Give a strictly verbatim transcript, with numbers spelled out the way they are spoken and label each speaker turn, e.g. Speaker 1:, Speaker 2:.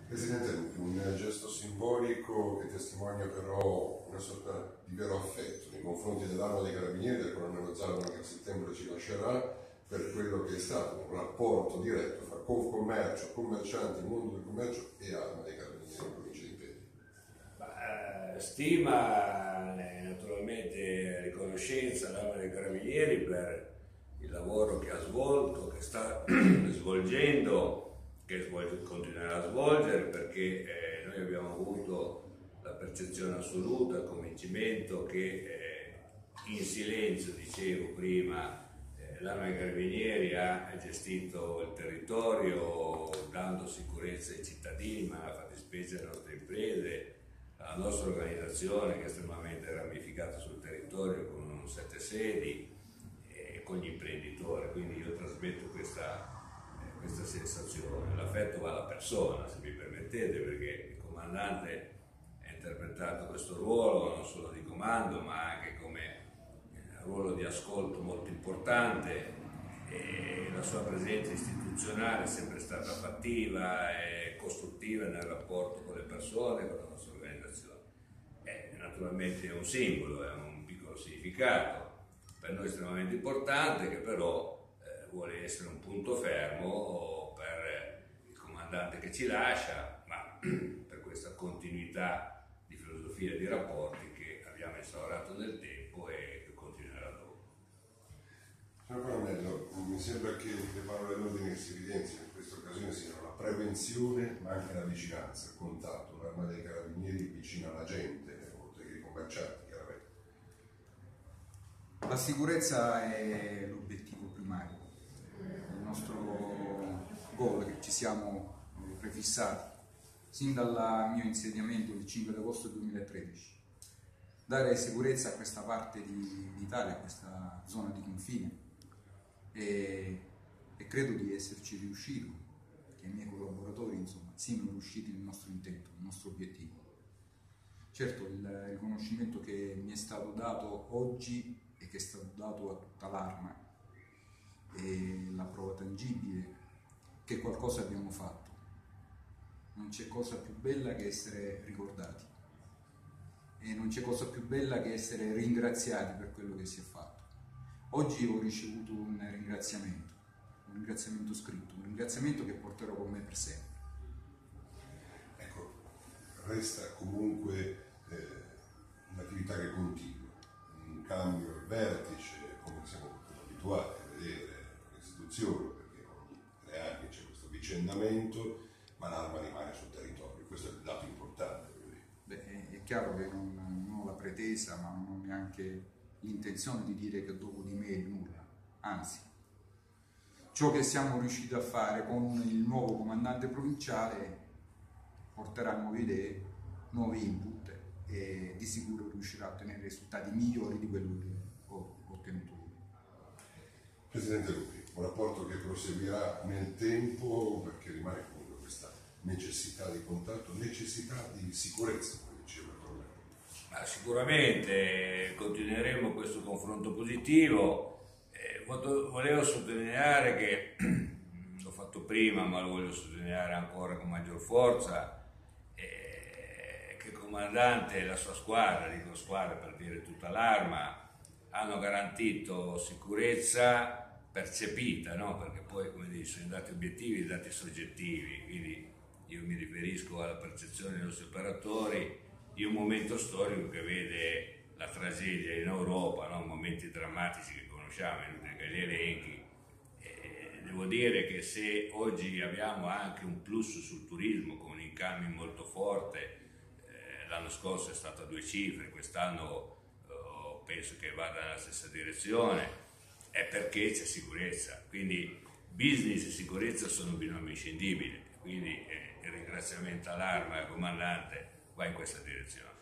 Speaker 1: Presidente, un gesto simbolico che testimonia però una sorta di vero affetto nei confronti dell'Arma dei Carabinieri, del colonnello Zalman, che a settembre ci lascerà, per quello che è stato un rapporto diretto fra Confcommercio, commercianti, mondo del commercio e Arma dei Carabinieri in provincia di Imperia.
Speaker 2: Eh, stima, eh, naturalmente riconoscenza all'Arma dei Carabinieri per il lavoro che ha svolto, che sta svolgendo, che svolge, continuerà a svolgere, perché eh, noi abbiamo avuto la percezione assoluta, il convincimento che eh, in silenzio, dicevo prima, eh, l'Arma dei Carabinieri ha gestito il territorio dando sicurezza ai cittadini, ma a fattispecie alle nostre imprese, alla nostra organizzazione che è estremamente ramificata sul territorio con sette sedi e con gli imprenditori. Quindi io trasmetto questa questa sensazione. L'affetto va alla persona, se mi permettete, perché il comandante ha interpretato questo ruolo non solo di comando ma anche come ruolo di ascolto molto importante, e la sua presenza istituzionale è sempre stata fattiva e costruttiva nel rapporto con le persone, con la nostra organizzazione. È naturalmente un simbolo, è un piccolo significato per noi estremamente importante, che però vuole essere un punto fermo per il comandante che ci lascia, ma per questa continuità di filosofia e di rapporti che abbiamo instaurato nel tempo e che continuerà dopo.
Speaker 1: Signor Colonnello, mi sembra che le parole d'ordine che si evidenziano in questa occasione siano la prevenzione ma anche la vicinanza, il contatto, l'Arma dei Carabinieri vicina alla gente, oltre che ai commercianti, chiaramente.
Speaker 3: La sicurezza è l'obiettivo primario. Il nostro goal che ci siamo prefissati sin dal mio insediamento il cinque agosto duemilatredici, dare sicurezza a questa parte d'Italia, a questa zona di confine, e, e credo di esserci riuscito, che i miei collaboratori insomma siano riusciti nel nostro intento, nel nostro obiettivo. Certo, il riconoscimento che mi è stato dato oggi e che è stato dato a tutta l'Arma e la prova tangibile che qualcosa abbiamo fatto. Non c'è cosa più bella che essere ricordati e non c'è cosa più bella che essere ringraziati per quello che si è fatto. Oggi ho ricevuto un ringraziamento, un ringraziamento scritto, un ringraziamento che porterò con me per sempre.
Speaker 1: Ecco, resta comunque eh, un'attività che continua, un cambio al vertice, come siamo abituati a vedere perché ogni tre anni c'è questo vicendamento, ma l'Arma rimane sul territorio, questo è il dato importante.
Speaker 3: Beh, è chiaro che non, non ho la pretesa, ma non ho neanche l'intenzione di dire che dopo di me è nulla, anzi, ciò che siamo riusciti a fare con il nuovo comandante provinciale porterà nuove idee, nuovi input e di sicuro riuscirà a ottenere risultati migliori di quello che ho ottenuto io.
Speaker 1: Presidente Lupi, un rapporto che proseguirà nel tempo perché rimane comunque questa necessità di contatto, necessità di sicurezza, come diceva il colonnello.
Speaker 2: Ma sicuramente continueremo questo confronto positivo. Eh, volevo sottolineare che, l'ho fatto prima ma lo voglio sottolineare ancora con maggior forza, eh, che il comandante e la sua squadra, dico squadra per dire tutta l'Arma, hanno garantito sicurezza percepita, no? Perché poi, come dici, sono i dati obiettivi, i dati soggettivi, quindi io mi riferisco alla percezione dei nostri operatori di un momento storico che vede la tragedia in Europa, no? Momenti drammatici che conosciamo, inutile che li elenchi. E devo dire che se oggi abbiamo anche un plus sul turismo con un incoming molto forte, eh, l'anno scorso è stato a due cifre, quest'anno penso che vada nella stessa direzione, è perché c'è sicurezza, quindi business e sicurezza sono binomio inscindibile, quindi eh, il ringraziamento all'Arma e al comandante va in questa direzione.